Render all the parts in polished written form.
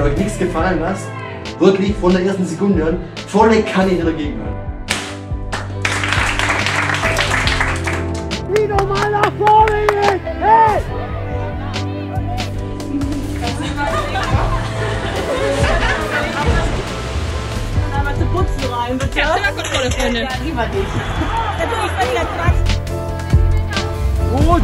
ihr euch nichts gefallen lasst, wirklich von der ersten Sekunde an volle Kanne hier dagegen hören. Wie nochmal nach vorne gehen! Hey! Einmal zu putzen rein, bitte. Ja, Zimmerkontrolle, Freunde. Ja, lieber dich. Natürlich, wenn ihr dran. Gut!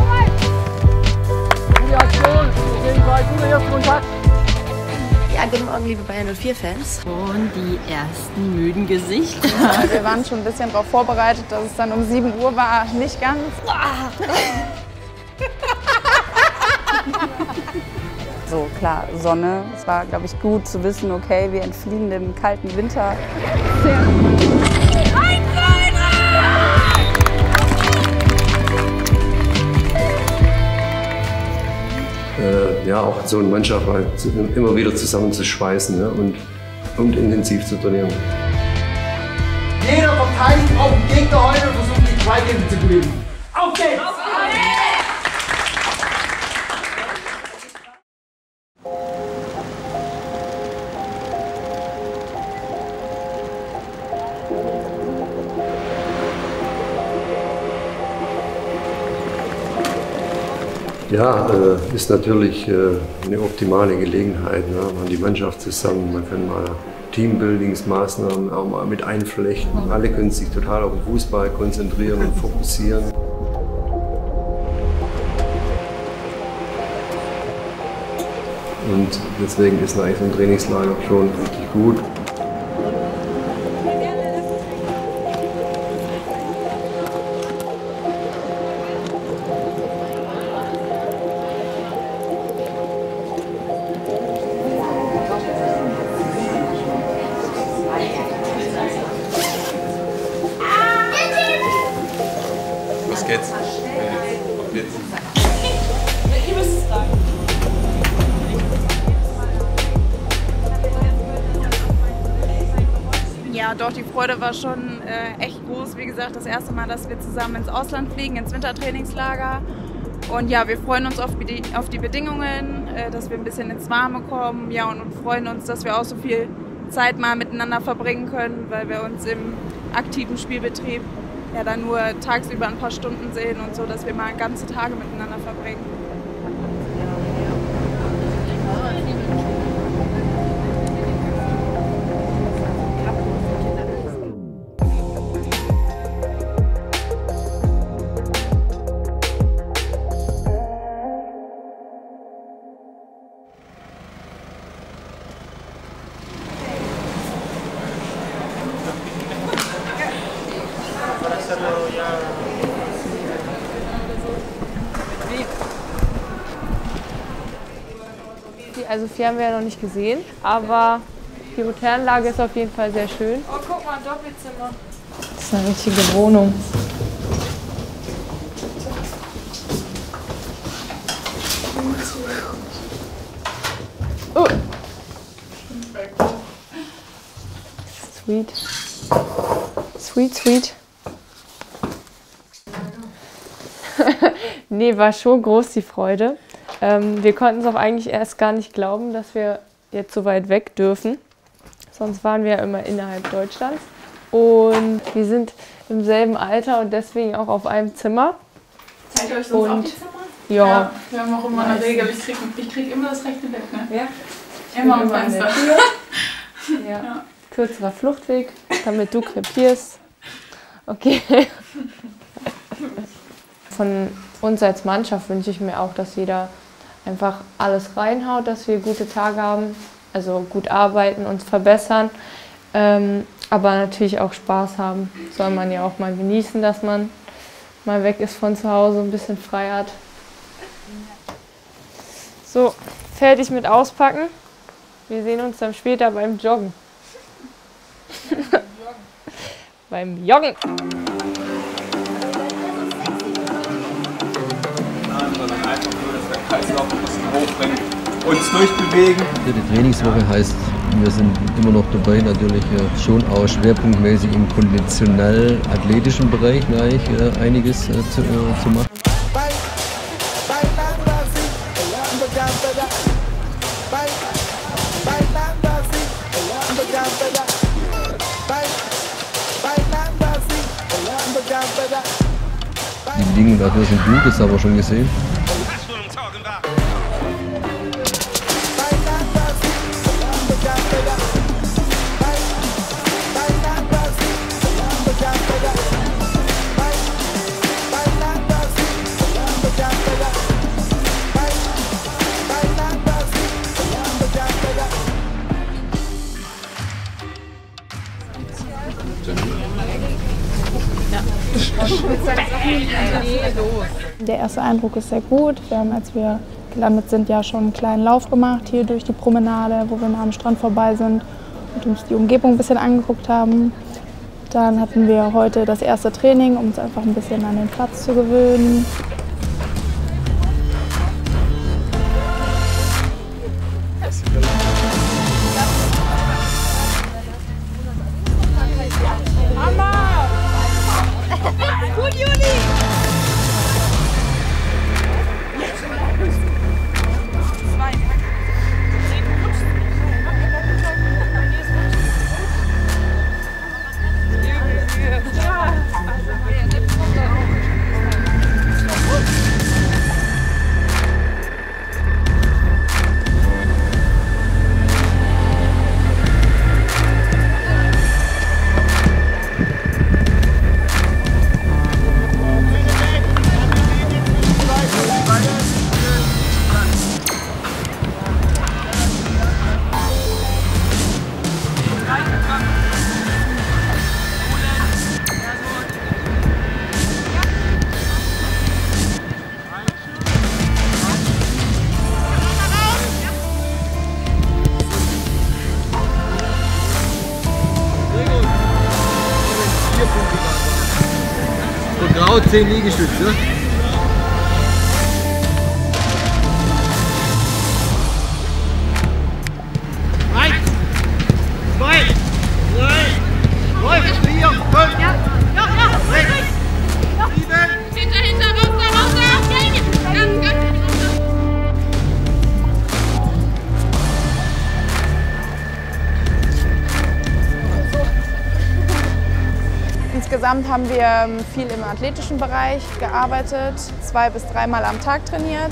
Gute Aktion! Auf jeden Fall guter Erstkontakt! Ja, guten Morgen, liebe Bayern 04-Fans. Und die ersten müden Gesichter. Ja, wir waren schon ein bisschen darauf vorbereitet, dass es dann um 7 Uhr war. Nicht ganz. So, klar, Sonne. Es war, glaube ich, gut zu wissen, okay, wir entfliehen dem kalten Winter. Ja, auch so eine Mannschaft halt immer wieder zusammenzuschweißen, ne, und intensiv zu trainieren. Jeder verteidigt auf den Gegner heute und versucht die Zweikämpfe zu gewinnen. Auf geht's! Ja, ist natürlich eine optimale Gelegenheit. Ne? Man hat die Mannschaft zusammen, man kann mal Teambuildingsmaßnahmen auch mal mit einflechten. Alle können sich total auf den Fußball konzentrieren und fokussieren. Und deswegen ist eigentlich so ein Trainingslager schon richtig gut. Was geht's? Auf geht's. Ihr müsst es sagen. Ja, doch, die Freude war schon echt groß. Wie gesagt, das erste Mal, dass wir zusammen ins Ausland fliegen, ins Wintertrainingslager. Und ja, wir freuen uns auf die Bedingungen, dass wir ein bisschen ins Warme kommen. Ja, und freuen uns, dass wir auch so viel Zeit mal miteinander verbringen können, weil wir uns im aktiven Spielbetrieb ja dann nur tagsüber ein paar Stunden sehen und so, dass wir mal ganze Tage miteinander verbringen. Also viel haben wir ja noch nicht gesehen, aber die Hotelanlage ist auf jeden Fall sehr schön. Oh, guck mal, ein Doppelzimmer. Das ist eine richtige Wohnung. Oh. Sweet. Sweet, sweet. Nee, war schon groß die Freude. Wir konnten es auch eigentlich erst gar nicht glauben, dass wir jetzt so weit weg dürfen. Sonst waren wir ja immer innerhalb Deutschlands. Und wir sind im selben Alter und deswegen auch auf einem Zimmer. Zeigt euch sonst auch die Zimmer? Ja. Wir haben auch immer eine Regel, ich krieg immer das rechte Bett, ne? Ja. Immer am Fenster. Ja. Ja. Kürzerer Fluchtweg, damit du krepierst. Okay. Von uns als Mannschaft wünsche ich mir auch, dass jeder einfach alles reinhaut, dass wir gute Tage haben, also gut arbeiten, uns verbessern, aber natürlich auch Spaß haben. Soll man ja auch mal genießen, dass man mal weg ist von zu Hause, ein bisschen frei hat. So, fertig mit Auspacken. Wir sehen uns dann später beim Joggen. Beim Joggen. Sondern einfach nur, dass der Kreislauf ein bisschen hochbringt, uns durchbewegen. Die Trainingswoche heißt, wir sind immer noch dabei, natürlich schon auch schwerpunktmäßig im konditionell-athletischen Bereich einiges zu machen. Die Bedingungen dafür sind gut, das haben wir schon gesehen. Der erste Eindruck ist sehr gut. Wir haben, als wir gelandet sind, ja schon einen kleinen Lauf gemacht hier durch die Promenade, wo wir nah am Strand vorbei sind und uns die Umgebung ein bisschen angeguckt haben. Dann hatten wir heute das erste Training, um uns einfach ein bisschen an den Platz zu gewöhnen. Gut, Juli! Und grau 10 Liegestütze. 1, 2, 3, läuft, 4, 5, 6, 7. Hinter, raus da! Ganz. Insgesamt haben wir viel im athletischen Bereich gearbeitet, 2- bis 3-mal am Tag trainiert.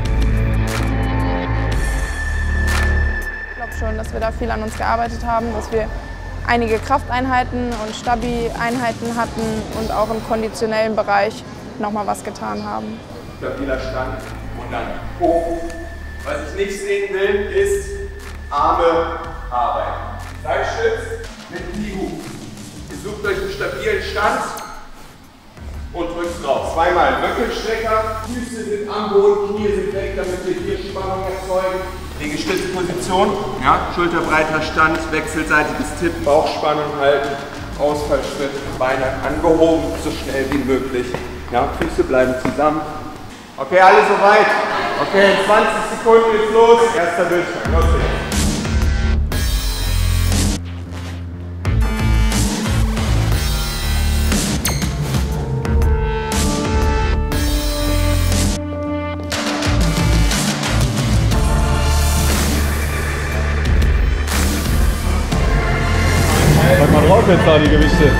Ich glaube schon, dass wir da viel an uns gearbeitet haben, dass wir einige Krafteinheiten und Stabi-Einheiten hatten und auch im konditionellen Bereich nochmal was getan haben. Stabiler Stand und dann hoch. Was ich nicht sehen will, ist Arme arbeiten. Seitstütz mit Kniehook. Ihr sucht euch einen stabilen Stand und drückt drauf. Zweimal Röckelstrecker, Füße sind am Boden, Knie sind weg, damit wir hier Spannung erzeugen. Liegestützposition, ja, schulterbreiter Stand, wechselseitiges Tipp, Bauchspannung halten, Ausfallschritt, Beine angehoben, so schnell wie möglich. Ja, Füße bleiben zusammen. Okay, alle soweit? Okay, in 20 Sekunden geht's los. Erster Durchgang, los geht's. Sag mal drauf jetzt da die Gewichte.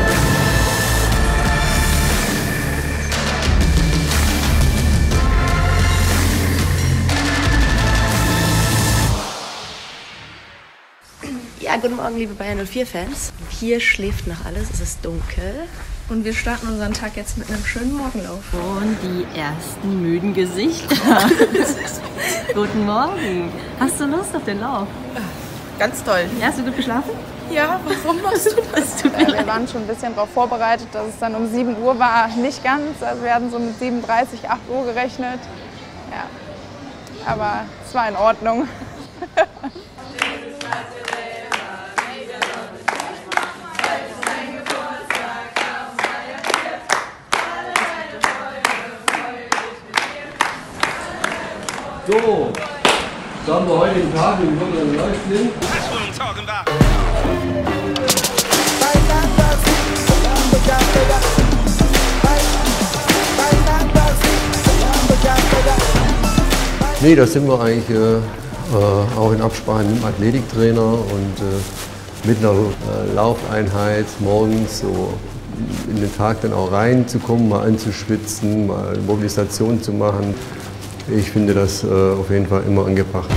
Ja, guten Morgen, liebe Bayern 04-Fans. Hier schläft noch alles, es ist dunkel. Und wir starten unseren Tag jetzt mit einem schönen Morgenlauf. Und die ersten müden Gesichter. Guten Morgen. Hast du Lust auf den Lauf? Ganz toll. Ja, hast du gut geschlafen? Ja, warum machst du das? Wir waren schon ein bisschen darauf vorbereitet, dass es dann um 7 Uhr war. Nicht ganz, also wir hatten so mit 7:30, 8 Uhr gerechnet. Ja, aber es war in Ordnung. So, da haben wir heute den Tag, den wir dann live sind. Nee, da sind wir eigentlich auch in Absprache mit dem Athletiktrainer und mit einer Laufeinheit morgens so in den Tag dann auch reinzukommen, mal anzuschwitzen, mal Mobilisation zu machen. Ich finde das auf jeden Fall immer angebracht.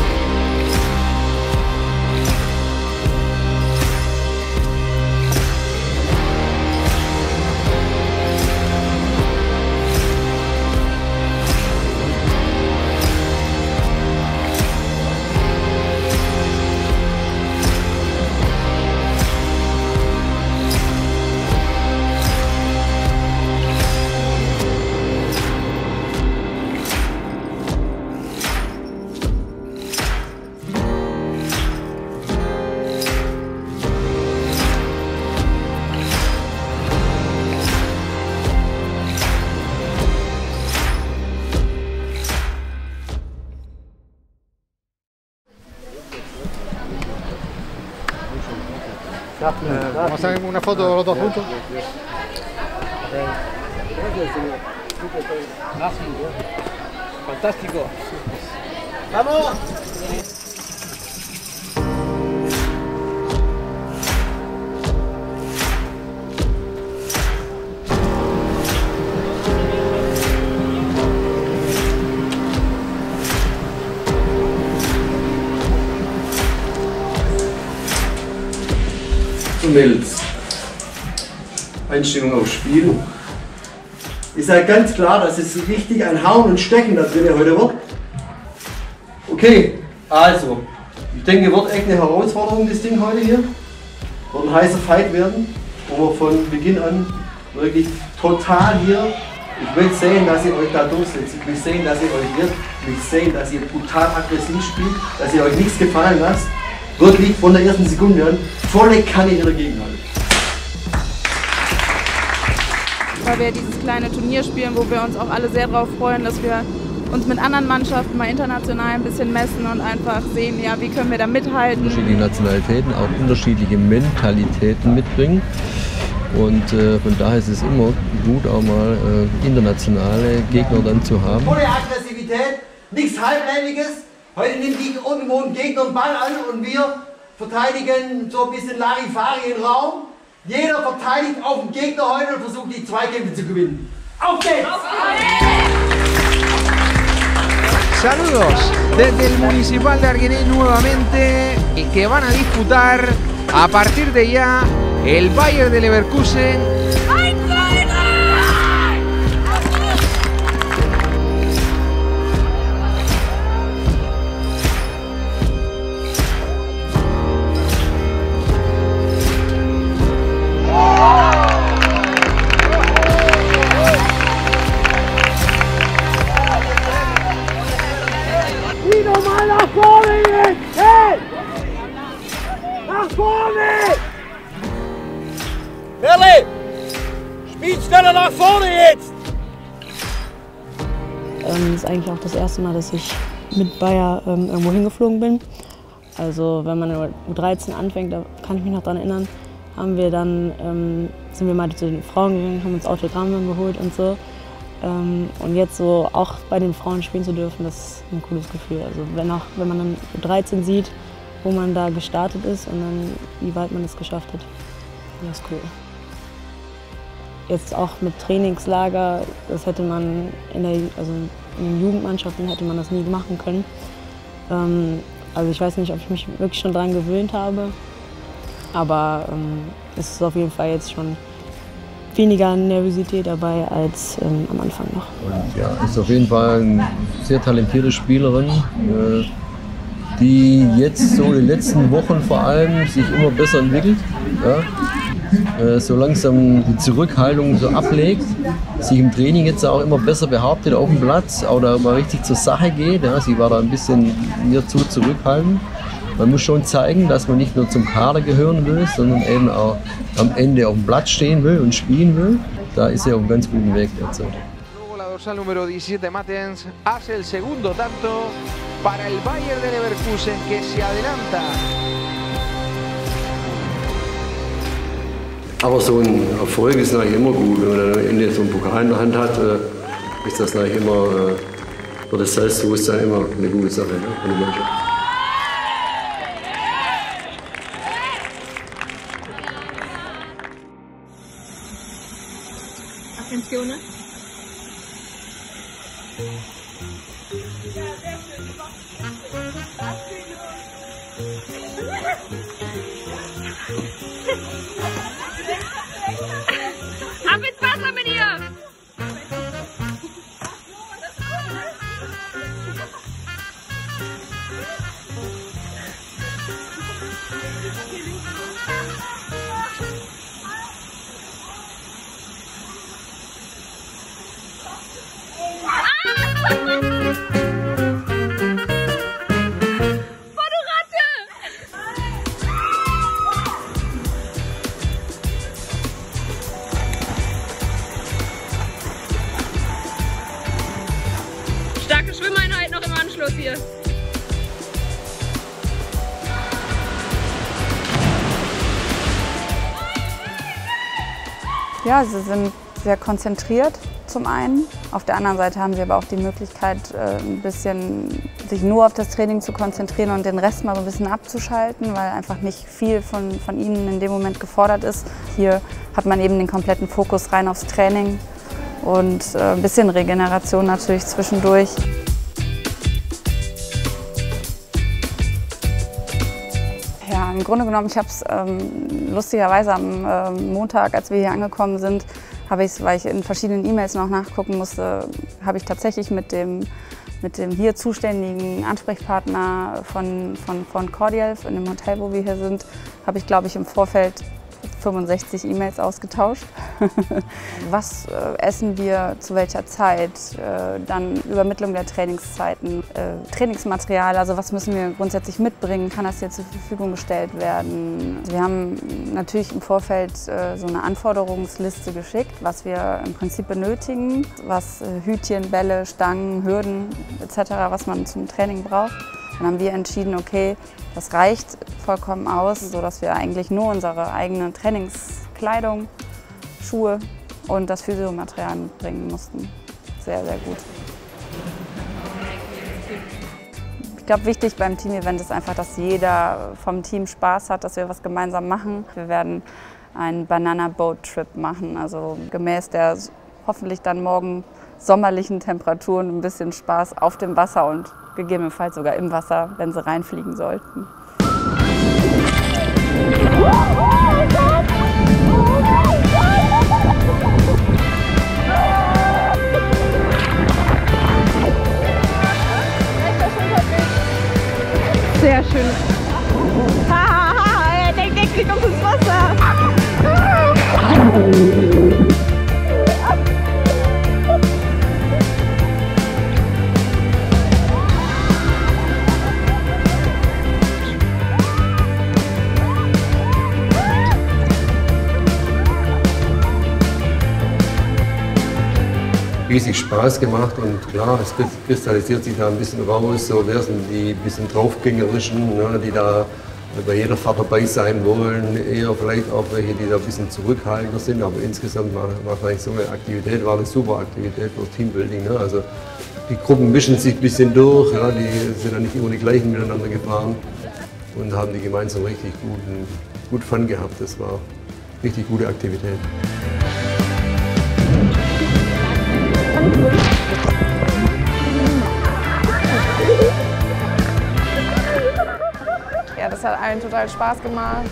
Vamos a hacer una foto los dos juntos. Fantástico. ¡Vamos! Mädels, Einstellung aufs Spiel. Ist halt ganz klar, dass es richtig ein Hauen und Stechen da drin heute wird. Okay, also, ich denke, wird echt eine Herausforderung, das Ding heute hier. Wird ein heißer Fight werden, wo wir von Beginn an wirklich total hier, ich will sehen, dass ihr euch da durchsetzt, ich will sehen, dass ihr euch irrt, ich will sehen, dass ihr brutal aggressiv spielt, dass ihr euch nichts gefallen lasst. Wirklich von der ersten Sekunde an volle Kanne hier dagegen halten. Weil wir dieses kleine Turnier spielen, wo wir uns auch alle sehr darauf freuen, dass wir uns mit anderen Mannschaften mal international ein bisschen messen und einfach sehen, ja, wie können wir da mithalten. Unterschiedliche Nationalitäten, auch unterschiedliche Mentalitäten mitbringen. Und von daher ist es immer gut, auch mal internationale Gegner dann zu haben. Volle Aggressivität, nichts Halbländiges. Heute nimmt die irgendwo ein Gegner einen Ball an und wir verteidigen so ein bisschen Larifari im Raum. Jeder verteidigt auf den Gegner heute und versucht die Zweikämpfe zu gewinnen. Auf geht's! Saludos desde el Municipal de Arguineguín nuevamente, que van a disputar a partir de ya el Bayer de Leverkusen. Nach vorne jetzt! Hey! Nach vorne! Merle! Spiel schneller nach vorne jetzt! Das ist eigentlich auch das erste Mal, dass ich mit Bayer irgendwo hingeflogen bin. Also wenn man in U13 anfängt, da kann ich mich noch daran erinnern, sind wir mal zu den Frauen gegangen, haben uns Autogramme geholt und so. Und jetzt so auch bei den Frauen spielen zu dürfen, das ist ein cooles Gefühl. Also wenn man dann U13 sieht, wo man da gestartet ist und dann wie weit man es geschafft hat, das ist cool. Jetzt auch mit Trainingslager, das hätte man in den Jugendmannschaften hätte man das nie machen können. Also ich weiß nicht, ob ich mich wirklich schon daran gewöhnt habe, aber es ist auf jeden Fall jetzt schon weniger Nervosität dabei als am Anfang noch. Und ja, ist auf jeden Fall eine sehr talentierte Spielerin, die jetzt so in den letzten Wochen vor allem sich immer besser entwickelt. Ja. So langsam die Zurückhaltung so ablegt, sich im Training jetzt auch immer besser behauptet auf dem Platz oder mal richtig zur Sache geht. Ja. Sie war da ein bisschen mir zu zurückhaltend. Man muss schon zeigen, dass man nicht nur zum Kader gehören will, sondern eben auch am Ende auf dem Platz stehen will und spielen will. Da ist er auf einem ganz guten Weg derzeit. La dorsal número 17, Matens, hace el segundo tanto para el Bayer de Leverkusen, que se adelanta. Aber so ein Erfolg ist natürlich immer gut. Wenn man am Ende so einen Pokal in der Hand hat, ist das natürlich immer für das Selbstbewusstsein immer eine gute Sache, ne, für die Mannschaft. Ab ins Wasser mit ihr! Starke Schwimmeinheit noch im Anschluss hier. Ja, sie sind sehr konzentriert zum einen. Auf der anderen Seite haben sie aber auch die Möglichkeit, ein bisschen sich nur auf das Training zu konzentrieren und den Rest mal so ein bisschen abzuschalten, weil einfach nicht viel von ihnen in dem Moment gefordert ist. Hier hat man eben den kompletten Fokus rein aufs Training und ein bisschen Regeneration natürlich zwischendurch. Ja, im Grunde genommen, ich habe es lustigerweise am Montag, als wir hier angekommen sind, weil ich in verschiedenen E-Mails noch nachgucken musste, habe ich tatsächlich mit dem hier zuständigen Ansprechpartner von Cordial, in dem Hotel, wo wir hier sind, habe ich, glaube ich, im Vorfeld 65 E-Mails ausgetauscht. Was essen wir, zu welcher Zeit, dann Übermittlung der Trainingszeiten, Trainingsmaterial, also was müssen wir grundsätzlich mitbringen, kann das hier zur Verfügung gestellt werden. Wir haben natürlich im Vorfeld so eine Anforderungsliste geschickt, was wir im Prinzip benötigen, was Hütchen, Bälle, Stangen, Hürden etc., was man zum Training braucht. Dann haben wir entschieden, okay, das reicht vollkommen aus, sodass wir eigentlich nur unsere eigene Trainingskleidung, Schuhe und das Physiomaterial mitbringen mussten. Sehr, sehr gut. Ich glaube, wichtig beim Team-Event ist einfach, dass jeder vom Team Spaß hat, dass wir was gemeinsam machen. Wir werden einen Banana-Boat-Trip machen, also gemäß der hoffentlich dann morgen sommerlichen Temperaturen ein bisschen Spaß auf dem Wasser und gegebenenfalls sogar im Wasser, wenn sie reinfliegen sollten. Sehr schön. Hahaha, er denkt, er kriegt uns ins Wasser. Riesig Spaß gemacht und klar, es kristallisiert sich da ein bisschen raus, so wer sind die bisschen draufgängerischen, ne, die da bei jeder Fahrt dabei sein wollen, eher vielleicht auch welche, die da ein bisschen zurückhaltender sind, aber insgesamt war eigentlich so eine Aktivität, war eine super Aktivität für Teambuilding. Ne? Also die Gruppen mischen sich ein bisschen durch, ja, die sind ja nicht immer die gleichen miteinander gefahren und haben die gemeinsam richtig gut Fun gehabt, das war richtig gute Aktivität. Ja, das hat allen total Spaß gemacht.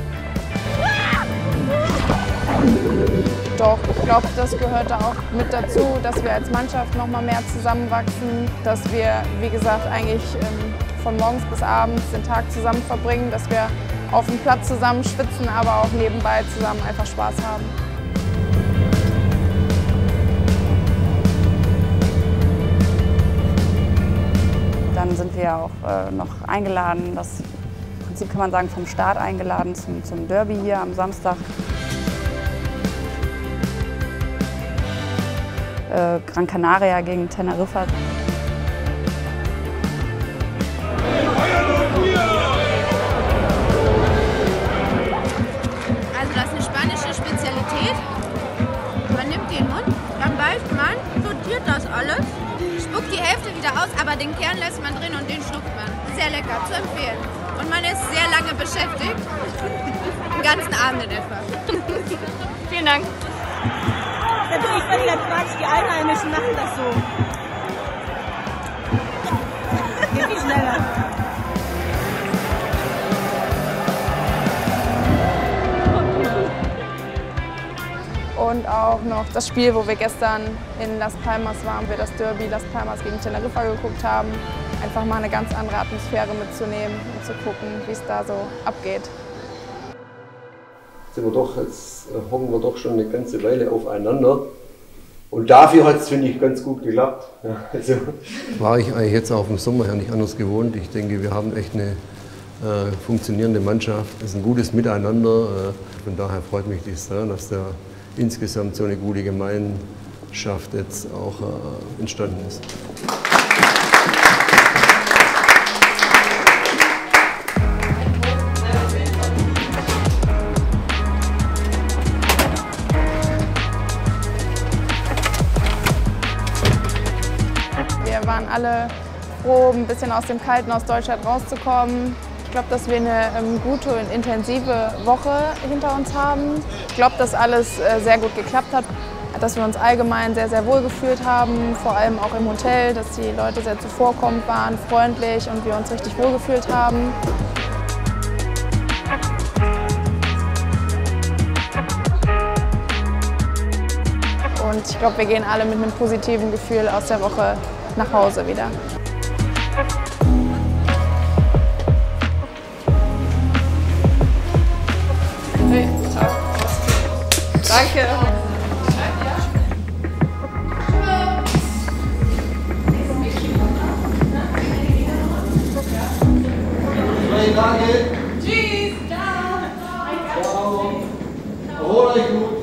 Doch, ich glaube, das gehört da auch mit dazu, dass wir als Mannschaft noch mal mehr zusammenwachsen, dass wir, wie gesagt, eigentlich von morgens bis abends den Tag zusammen verbringen, dass wir auf dem Platz zusammen schwitzen, aber auch nebenbei zusammen einfach Spaß haben. Dann sind wir auch noch eingeladen, das im Prinzip kann man sagen vom Start eingeladen zum Derby hier am Samstag. Gran Canaria gegen Teneriffa. Also das ist eine spanische Spezialität. Man nimmt den Mund, dann beißt man, sortiert das alles, spuckt die Hälfte wieder aus, aber den Kern lässt man drin und den schluckt man. Sehr lecker, zu empfehlen. Und man ist sehr lange beschäftigt. Den ganzen Abend in etwa. Vielen Dank. Natürlich, wenn ihr Quatsch, die Einheimischen machen das so. Geht viel schneller. auch noch das Spiel, wo wir gestern in Las Palmas waren, wir das Derby Las Palmas gegen Teneriffa geguckt haben. Einfach mal eine ganz andere Atmosphäre mitzunehmen und zu gucken, wie es da so abgeht. Jetzt hocken wir doch schon eine ganze Weile aufeinander. Und dafür hat es, finde ich, ganz gut geklappt. Ja, also. War ich eigentlich jetzt auch im Sommer her nicht anders gewohnt. Ich denke, wir haben echt eine funktionierende Mannschaft. Es ist ein gutes Miteinander. Von daher freut mich dies sehr, dass da insgesamt so eine gute Gemeinschaft jetzt auch entstanden ist. Wir waren alle froh, ein bisschen aus dem Kalten aus Deutschland rauszukommen. Ich glaube, dass wir eine gute und intensive Woche hinter uns haben. Ich glaube, dass alles sehr gut geklappt hat, dass wir uns allgemein sehr, sehr wohl gefühlt haben, vor allem auch im Hotel, dass die Leute sehr zuvorkommend waren, freundlich und wir uns richtig wohl gefühlt haben. Und ich glaube, wir gehen alle mit einem positiven Gefühl aus der Woche nach Hause wieder. Hey, ciao. Danke. Danke. Tschüss. Ciao. Erholt euch gut.